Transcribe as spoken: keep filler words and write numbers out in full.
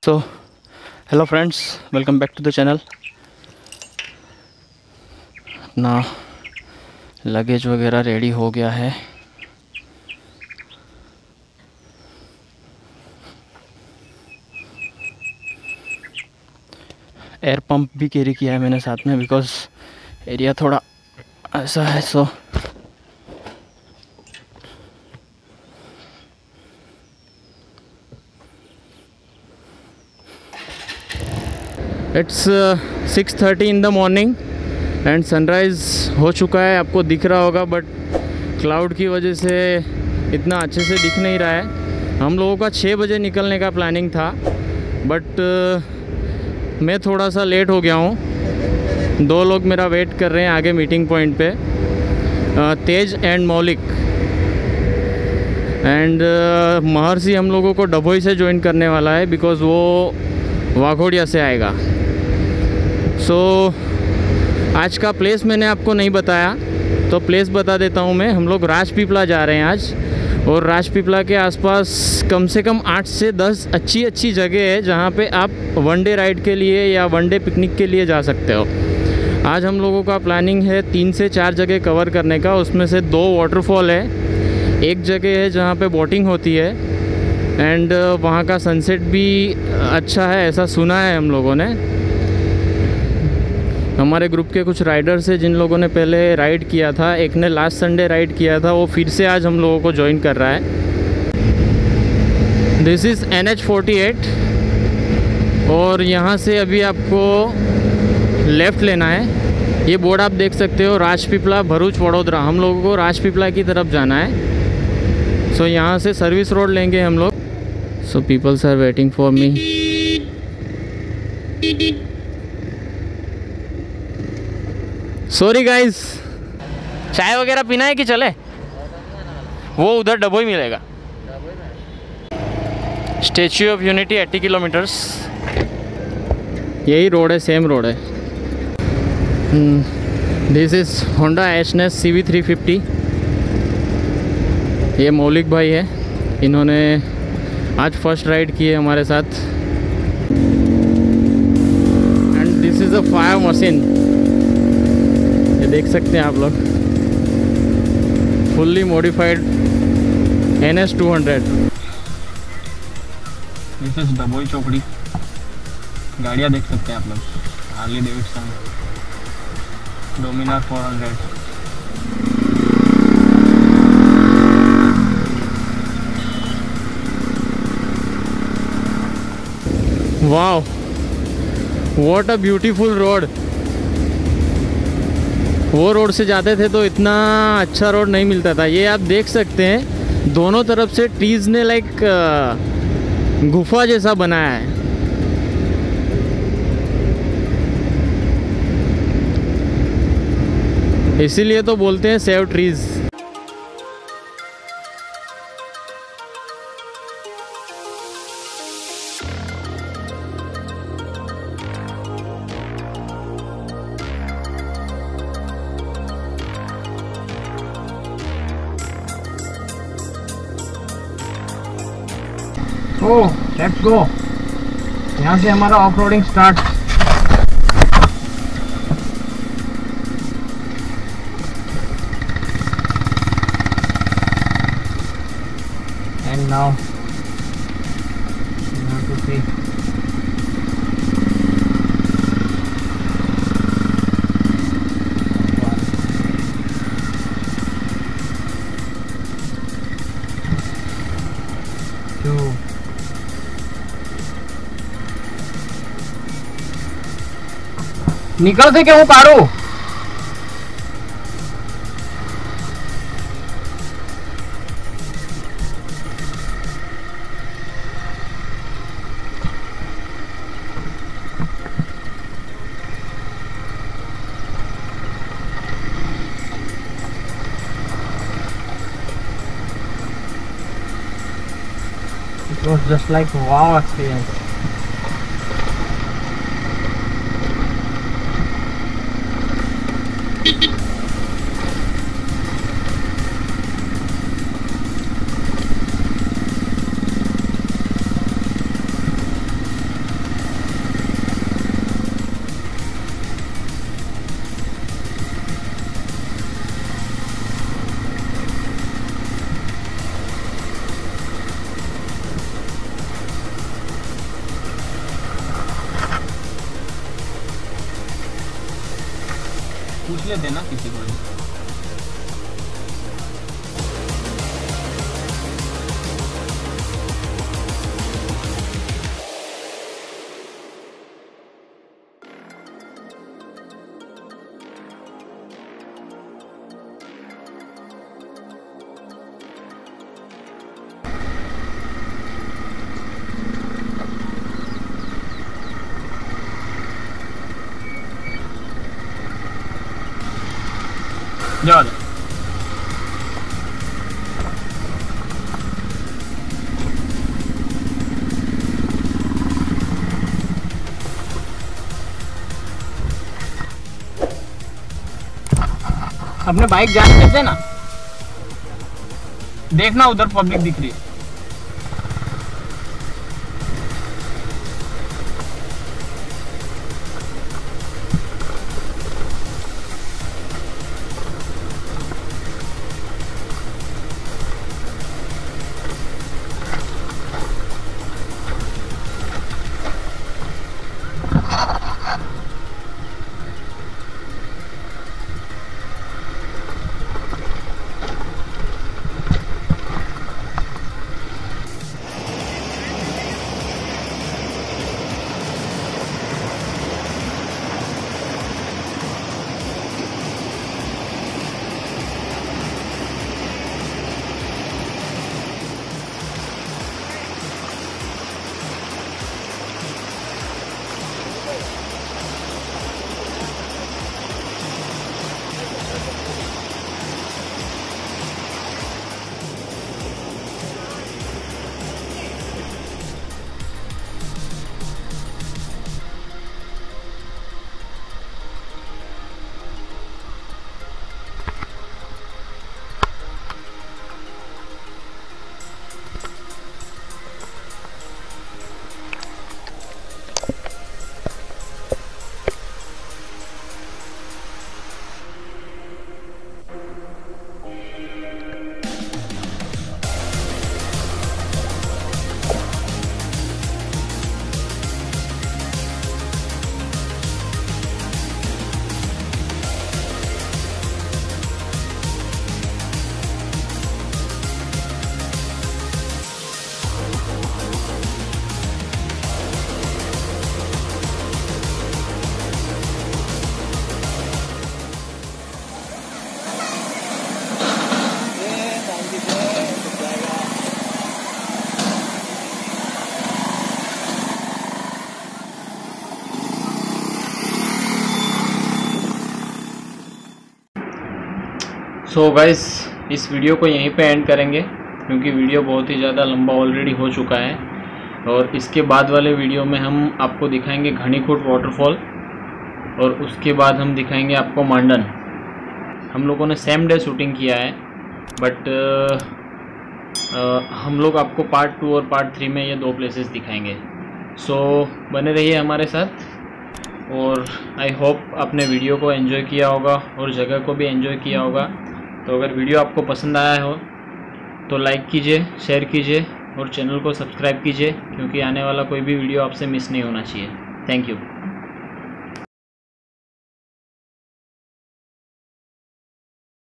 So hello friends, welcome back to the channel. अपना luggage वगैरह ready हो गया है। एयर पंप भी कैरी किया है मैंने साथ में, बिकॉज एरिया थोड़ा ऐसा है। So it's six thirty in the morning and sunrise हो चुका है। आपको दिख रहा होगा, बट क्लाउड की वजह से इतना अच्छे से दिख नहीं रहा है। हम लोगों का छः बजे निकलने का प्लानिंग था, बट uh, मैं थोड़ा सा लेट हो गया हूँ। दो लोग मेरा वेट कर रहे हैं आगे मीटिंग पॉइंट पे, uh, Tej and Maulik. And uh, Maharshi हम लोगों को डभोई से ज्वाइन करने वाला है, बिकॉज़ वो वाघोड़िया से आएगा। सो so, आज का प्लेस मैंने आपको नहीं बताया, तो प्लेस बता देता हूँ मैं। हम लोग राजपीपला जा रहे हैं आज, और राजपीपला के आसपास कम से कम आठ से दस अच्छी अच्छी जगह है जहाँ पे आप वनडे राइड के लिए या वनडे पिकनिक के लिए जा सकते हो। आज हम लोगों का प्लानिंग है तीन से चार जगह कवर करने का। उसमें से दो वाटरफॉल है, एक जगह है जहाँ पे बोटिंग होती है, एंड वहाँ का सनसेट भी अच्छा है, ऐसा सुना है हम लोगों ने। हमारे ग्रुप के कुछ राइडर्स हैं जिन लोगों ने पहले राइड किया था, एक ने लास्ट संडे राइड किया था, वो फिर से आज हम लोगों को ज्वाइन कर रहा है। This is N H forty eight, और यहाँ से अभी आपको लेफ़्ट लेना है। ये बोर्ड आप देख सकते हो, राजपीपला भरूच वडोदरा। हम लोगों को राजपीपला की तरफ जाना है। सो so, यहाँ से सर्विस रोड लेंगे हम लोग। So peoples are waiting for me. Sorry guys, चाय वगैरह पीना है कि चले? वो उधर डभोई मिलेगा। स्टैच्यू ऑफ यूनिटी अस्सी किलोमीटर्स, यही रोड है, सेम रोड है। This is Honda H'ness C V three fifty. ये मौलिक भाई है, इन्होंने आज फर्स्ट राइड की है हमारे साथ। And this is a fire machine, ये देख सकते हैं आप लोग, fully modified N S two hundred. This is Dabhoi Chokdi. गाड़ियाँ देख सकते हैं आप लोग, Harley Davidson, Dominar four hundred. Wow, what a beautiful road. वो रोड से जाते थे तो इतना अच्छा रोड नहीं मिलता था। ये आप देख सकते हैं, दोनों तरफ से ट्रीज ने लाइक गुफा जैसा बनाया है। इसीलिए तो बोलते हैं save trees. Oh, let's go. यहाँ से हमारा off roading start. And now you have to see two निकल से क्यों Paru? It was just like wow experience. पूछ लेते ना किसी को। जाओ अपने बाइक जाने देते ना, देखना उधर पब्लिक दिख रही है। सो so गाइस, इस वीडियो को यहीं पे एंड करेंगे क्योंकि वीडियो बहुत ही ज़्यादा लंबा ऑलरेडी हो चुका है। और इसके बाद वाले वीडियो में हम आपको दिखाएंगे घनीकोट वाटरफॉल और उसके बाद हम दिखाएंगे आपको मांडन। हम लोगों ने सेम डे शूटिंग किया है, बट हम लोग आपको पार्ट टू और पार्ट थ्री में ये दो प्लेसेस दिखाएंगे। सो so, बने रहिए हमारे साथ और आई होप आपने वीडियो को एंजॉय किया होगा और जगह को भी एंजॉय किया होगा। तो अगर वीडियो आपको पसंद आया हो तो लाइक कीजिए, शेयर कीजिए और चैनल को सब्सक्राइब कीजिए क्योंकि आने वाला कोई भी वीडियो आपसे मिस नहीं होना चाहिए। Thank you.